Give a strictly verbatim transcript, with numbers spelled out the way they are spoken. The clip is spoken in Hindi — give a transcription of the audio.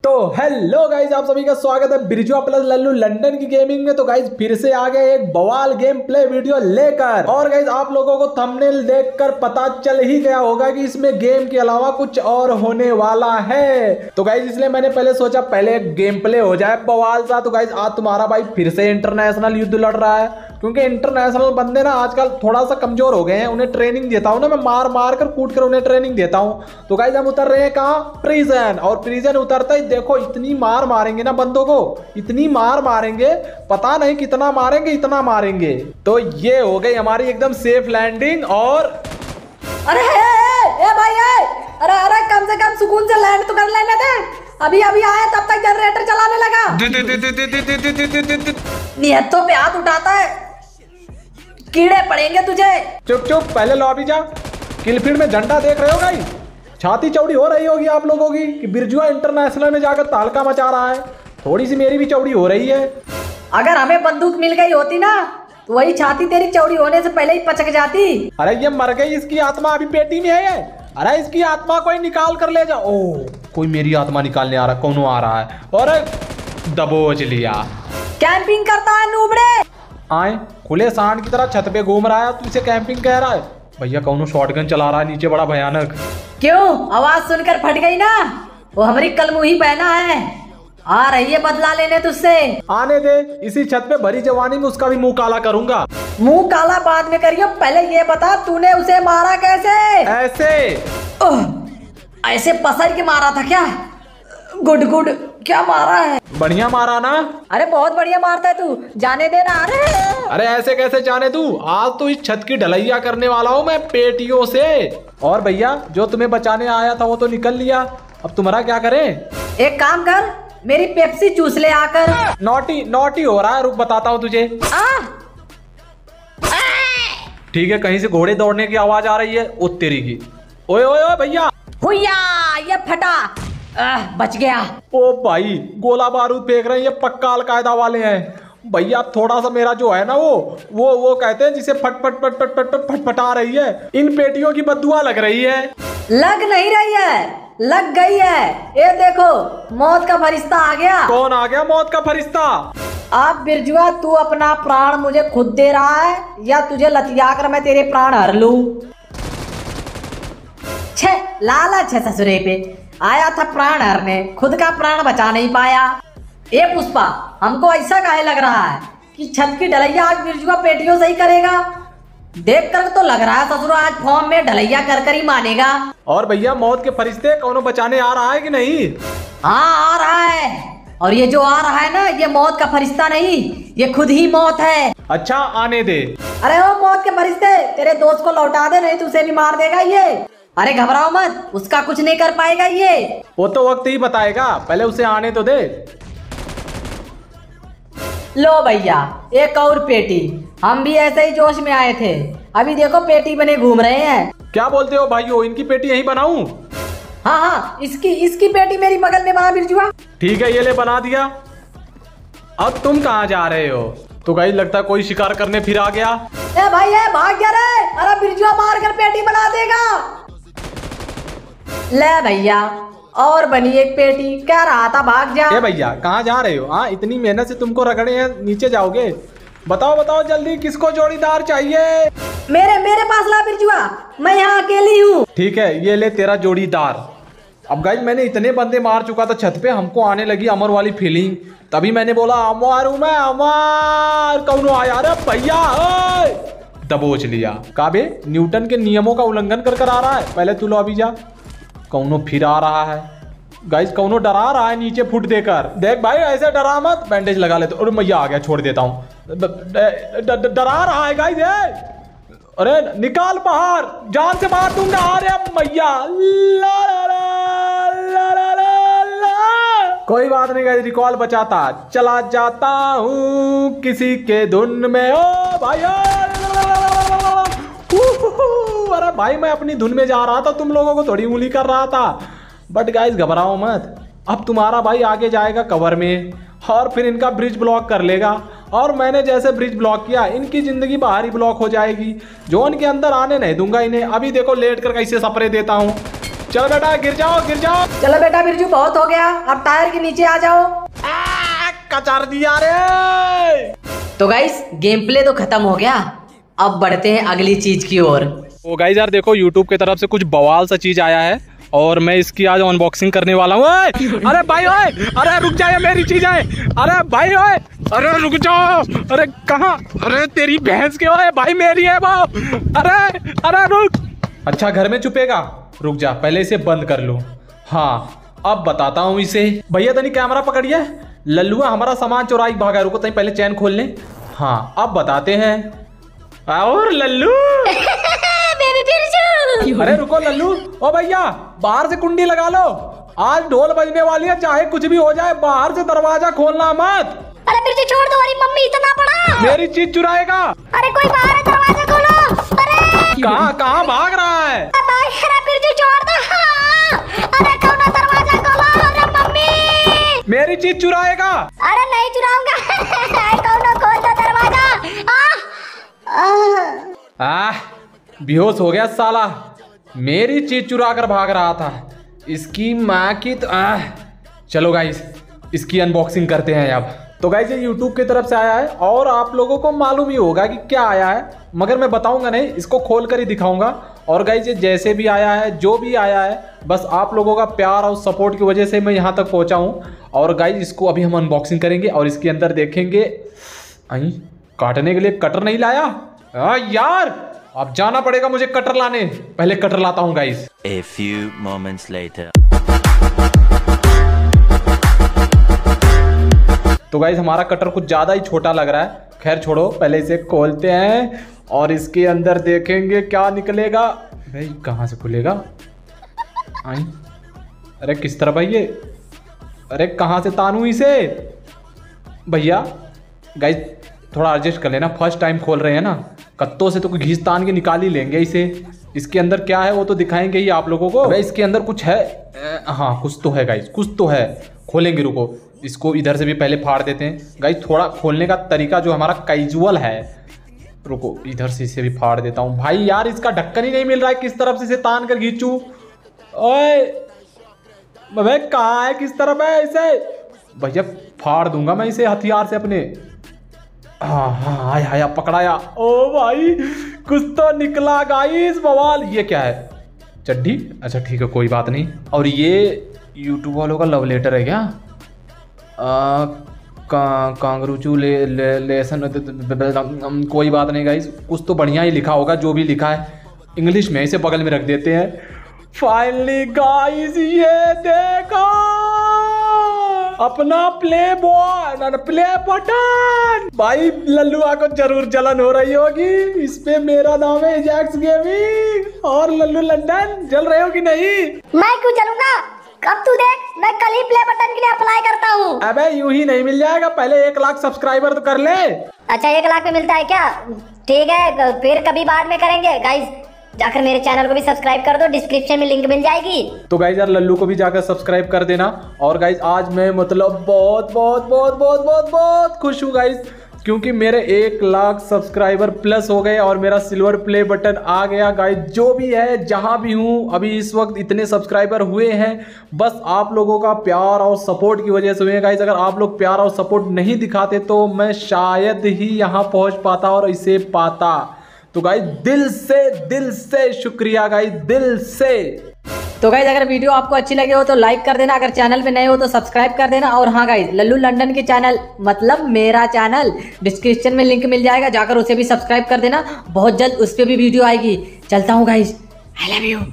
तो हेलो गाइज, आप सभी का स्वागत है बिरजुआ प्लस लल्लू लंदन की गेमिंग में। तो गाइज फिर से आ गए एक बवाल गेम प्ले वीडियो लेकर। और गाइज आप लोगों को थंबनेल देखकर पता चल ही गया होगा कि इसमें गेम के अलावा कुछ और होने वाला है। तो गाइज इसलिए मैंने पहले सोचा पहले एक गेम प्ले हो जाए बवाल सा। तो गाइज आज तुम्हारा भाई फिर से इंटरनेशनल युद्ध लड़ रहा है, क्योंकि इंटरनेशनल बंदे ना आजकल थोड़ा सा कमजोर हो गए हैं। उन्हें ट्रेनिंग देता हूँ ना मैं, मार मार कर कूट कर उन्हें ट्रेनिंग देता हूँ। तो गाइज हम उतर रहे हैं कहाँ? प्रिजन। और प्रिजन उतरता ही देखो इतनी मार मारेंगे ना बंदों को, इतनी मार मारेंगे, पता नहीं कितना मारेंगे, इतना मारेंगे। तो ये हो गई हमारी एकदम सेफ लैंडिंग। और अरे ए, ए, ए भाई ए, अरे अरे कम से कम सुकून से लैंड तो कर लेने दे। अभी अभी आए तब तक जनरेटर चलाने लगा। निहत्तों पे हाथ उठाता है, कीड़े पड़ेंगे तुझे। चुप चुप, पहले लॉबी जा। किलफील्ड में झंडा देख रहे हो गाइस? छाती चौड़ी हो रही होगी आप लोगों की कि बिरजुआ इंटरनेशनल में जाकर तालका मचा रहा है। थोड़ी सी मेरी भी चौड़ी हो रही है। अगर हमें बंदूक मिल गई होती ना तो वही छाती तेरी चौड़ी होने से पहले ही पचक जाती। अरे ये मर गई, इसकी आत्मा अभी पेटी में है। अरे इसकी आत्मा कोई निकाल कर ले जाओ। ओ कोई मेरी आत्मा निकालने आ रहा, कौन आ रहा है? और दबोच लिया। कैंपिंग करता है नूबड़े। आए खुले सांड की तरह छत पे घूम रहा है, तू इसे कैंपिंग कह रहा है? भैया कौनो शॉटगन चला रहा है नीचे, बड़ा भयानक। क्यों आवाज सुनकर फट गई ना? वो हमारी कलमुही पहना है, आ रही है बदला लेने तुझसे। आने दे, इसी छत पे भरी जवानी में उसका भी मुंह काला करूंगा। मुंह काला बाद में करियो, पहले ये बता तूने उसे मारा कैसे? ऐसे ओह, ऐसे पसर के मारा था क्या? गुड गुड, क्या मारा है? बढ़िया मारा ना? अरे बहुत बढ़िया मारता है तू, जाने देना। अरे अरे ऐसे कैसे जाने तू? आज तो इस छत की ढलैया करने वाला हूँ मैं पेटियों से। और भैया जो तुम्हें बचाने आया था वो तो निकल लिया, अब तुम्हारा क्या करें? एक काम कर, मेरी पेप्सी चूस ले आकर। नॉटी नॉटी हो रहा है, रुक बताता हूँ तुझे। ठीक है, कहीं से घोड़े दौड़ने की आवाज आ रही है। ओ तेरी की, ओए ओए ओए भैया, हुया ये फटा। आह, बच गया। ओ भाई गोला बारूद फेंक रहे हैं, ये पक्का अलकायदा वाले हैं भैया। थोड़ा सा मेरा जो है ना वो वो वो कहते हैं जिसे फट फट फट फट फट फटफटा रही है। इन पेटियों की बददुआ लग रही है। लग नहीं रही है, लग गई है। ये देखो मौत का फरिश्ता आ गया। कौन आ गया मौत का फरिश्ता? आप बिरजुआ तू अपना प्राण मुझे खुद दे रहा है या तुझे लतिया कर मैं तेरे प्राण हर लूं? छे लालच है ससुरे पे, आया था प्राण हरने, खुद का प्राण बचा नहीं पाया। ए पुष्पा, हमको ऐसा काहे लग रहा है कि छत की ढलैया आज बिरजुआ पेटियों से ही करेगा? देख कर तो लग रहा है ससुरा आज फॉर्म में ढलैया कर कर ही मानेगा। और भैया मौत के फरिश्ते कौनो बचाने आ रहा है कि नहीं? हाँ आ रहा है, और ये जो आ रहा है ना ये मौत का फरिश्ता नहीं, ये खुद ही मौत है। अच्छा आने दे। अरे ओ मौत के फरिश्ते, तेरे दोस्त को लौटा दे, नहीं तो उसे भी मार देगा ये। अरे घबराओ मत, उसका कुछ नहीं कर पाएगा ये। वो तो वक्त ही बताएगा, पहले उसे आने तो दे। लो भैया एक और पेटी, हम भी ऐसे ही जोश में आए थे, अभी देखो पेटी बने घूम रहे हैं। क्या बोलते हो भाइयों, इनकी पेटी यहीं बनाऊं? हाँ हाँ, इसकी इसकी पेटी मेरी बगल में बना बिरजुआ। ठीक है, ये ले बना दिया। अब तुम कहाँ जा रहे हो? तो गाइस लगता है कोई शिकार करने फिर आ गया। ए भाई ए भाग गया रे, अरे बिरजुआ मार कर पेटी बना देगा। ले भैया और बनी एक पेटी, कह रहा था भाग जा। ए भैया कहाँ जा रहे हो? हाँ इतनी मेहनत से तुमको रगड़े हैं, नीचे जाओगे? बताओ बताओ जल्दी, किसको जोड़ीदार चाहिए? मेरे मेरे पास ला बिरजुआ, मैं यहाँ अकेली हूँ। ठीक है, ये ले तेरा जोड़ीदार। अब गाइस मैंने इतने बंदे मार चुका था छत पे, हमको आने लगी अमर वाली फीलिंग, तभी मैंने बोला अमर हूँ मैं, अमर। कौन आया रे भैया? दबोच लिया। काबे न्यूटन के नियमों का उल्लंघन कर कर आ रहा है, पहले तू लो अभी जा। कौनो फिर आ रहा है गाइस, कौनो डरा रहा है नीचे फुट देकर। देख भाई ऐसे डरा मत, बैंडेज लगा ले। तो अरे मैया आ गया, छोड़ देता हूँ। डरा रहा है गाइस। अरे निकाल बाहर, जान से मार दूंगा। अरे मैया, ला ला ला ला ला ला ला। कोई बात नहीं गाइस, रिकॉल बचाता चला जाता हूँ किसी के धुन में। ओ भाई अरे भाई मैं अपनी धुन में जा रहा था, तुम लोगों को थोड़ी उंगली कर रहा था। बट गाइस घबराओ मत, अब तुम्हारा भाई आगे जाएगा कवर में और फिर इनका ब्रिज ब्लॉक कर लेगा। और मैंने जैसे ब्रिज ब्लॉक किया, इनकी जिंदगी बाहर ही ब्लॉक हो जाएगी। जोन के अंदर आने नहीं दूंगा इन्हें। अभी देखो लेट कर कैसे सपरे देता हूँ। चलो बेटा गिर जाओ गिर जाओ। चलो बेटा बिरजू बहुत हो गया, अब टायर के नीचे आ जाओ। कचार दिया रे। तो गाइस गेम प्ले तो खत्म हो गया, अब बढ़ते हैं अगली चीज की ओर। ओ गाइस यार देखो यूट्यूब की तरफ से कुछ बवाल सा चीज आया है और मैं इसकी आज अनबॉक्सिंग करने वाला हूँ। अरे भाई ओए, अरे रुक जाए मेरी चीज है। अरे भाई ओए, अरे रुक जाओ। अरे कहाँ, अरे तेरी भैंस के ओए भाई मेरी है वो। अरे अरे रुक। अच्छा घर में छुपेगा, रुक जा पहले इसे बंद कर लो। हाँ अब बताता हूँ इसे। भैया तनी कैमरा पकड़िए, लल्लुआ हमारा सामान चुराई भागा। रुको तनी पहले चैन खोल ले। हाँ अब बताते हैं। और लल्लू अरे रुको लल्लू, ओ भैया बाहर से कुंडी लगा लो, आज ढोल बजने वाली है, चाहे कुछ भी हो जाए बाहर से दरवाजा खोलना मत। अरे बिरजू छोड़ दो, अरे मम्मी इतना बड़ा मेरी चीज चुराएगा। अरे कोई बाहर है, दरवाजा खोलो। अरे कहाँ कहाँ भाग रहा है? अरे बिरजू छोड़ दो। अरे कौन दरवाजा खोलो। अरे मम्मी मेरी चीज चुराएगा। अरे नहीं चुराऊंगा। कौन खोल दो दरवाजा। आह बेहोश हो गया साला, मेरी चीज चुरा कर भाग रहा था। इसकी माँ की तो आह। चलो गाइस इसकी अनबॉक्सिंग करते हैं अब। तो गाइस ये यूट्यूब की तरफ से आया है और आप लोगों को मालूम ही होगा कि क्या आया है, मगर मैं बताऊंगा नहीं, इसको खोल कर ही दिखाऊंगा। और गाइस ये जैसे भी आया है, जो भी आया है, बस आप लोगों का प्यार और सपोर्ट की वजह से मैं यहाँ तक पहुँचा हूँ। और गाइस इसको अभी हम अनबॉक्सिंग करेंगे और इसके अंदर देखेंगे। आई काटने के लिए कटर नहीं लाया। आ, यार अब जाना पड़ेगा मुझे कटर लाने, पहले कटर लाता हूँ guys. A few moments later. तो गाइस हमारा कटर कुछ ज्यादा ही छोटा लग रहा है, खैर छोड़ो, पहले इसे खोलते हैं और इसके अंदर देखेंगे क्या निकलेगा। भाई कहाँ से खुलेगा? आई अरे किस तरह भाई ये, अरे कहाँ से तानू इसे भैया। गाइस थोड़ा एडजस्ट कर लेना, फर्स्ट टाइम खोल रहे हैं ना, कत्तों से तो कोई घीस तान के निकाल ही लेंगे इसे। इसके अंदर क्या है वो तो दिखाएंगे ही आप लोगों को। अबे इसके अंदर कुछ है, हाँ कुछ तो है गाइस, कुछ तो है। खोलेंगे, रुको इसको इधर से भी पहले फाड़ देते हैं गाइस। थोड़ा खोलने का तरीका जो हमारा कैजुअल है, रुको इधर से इसे भी फाड़ देता हूँ। भाई यार इसका ढक्कन ही नहीं मिल रहा है, किस तरफ से इसे तान कर खींचूं। ओए भाई कहाँ है, किस तरफ है इसे? भैया फाड़ दूंगा मैं इसे हथियार से अपने। हाँ हाँ आया आया पकड़ाया। ओ भाई कुछ तो निकला गाइस बवाल। ये क्या है, चड्डी? अच्छा ठीक है कोई बात नहीं। और ये यूट्यूब वालों का लव लेटर है क्या? आ, का, कांग्रुचू ले, ले, लेसन कोई बात नहीं गाइस, कुछ तो बढ़िया ही लिखा होगा, जो भी लिखा है इंग्लिश में। इसे बगल में रख देते हैं। फाइनली गाइस ये देखो अपना प्ले बॉय प्ले बटन। भाई लल्लुआ को जरूर जलन हो रही होगी, इस पे मेरा नाम है एजैक्स गेमिंग। और लल्लू लंदन जल रहे हो कि नहीं? मैं क्यों चलूंगा, अब तू देख, मैं कल ही प्ले बटन के लिए अप्लाई करता हूँ। अबे यूं ही नहीं मिल जाएगा, पहले एक लाख सब्सक्राइबर तो कर ले। अच्छा एक लाख में मिलता है क्या? ठीक है फिर कभी बाद में करेंगे। गाइस जाकर मेरे चैनल को भी सब्सक्राइब कर दो, डिस्क्रिप्शन में लिंक मिल जाएगी। तो गाइस यार लल्लू को भी जाकर सब्सक्राइब कर देना। और गाइस आज मैं मतलब बहुत बहुत बहुत बहुत बहुत बहुत खुश हूँ गाइस, क्योंकि मेरे एक लाख सब्सक्राइबर प्लस हो गए और मेरा सिल्वर प्ले बटन आ गया। गाइस जो भी है जहाँ भी हूँ अभी इस वक्त इतने सब्सक्राइबर हुए हैं, बस आप लोगों का प्यार और सपोर्ट की वजह से हुए हैं गाइस। अगर आप लोग प्यार और सपोर्ट नहीं दिखाते तो मैं शायद ही यहाँ पहुँच पाता और इसे पाता। तो गाइस दिल से दिल से शुक्रिया गाइस, दिल से। तो गाइस अगर वीडियो आपको अच्छी लगे हो तो लाइक कर देना, अगर चैनल पे नए हो तो सब्सक्राइब कर देना। और हाँ गाइस लल्लू लंदन के चैनल मतलब मेरा चैनल डिस्क्रिप्शन में लिंक मिल जाएगा, जाकर उसे भी सब्सक्राइब कर देना। बहुत जल्द उस पर भी वीडियो आएगी। चलता हूँ गाइस, आई लव यू।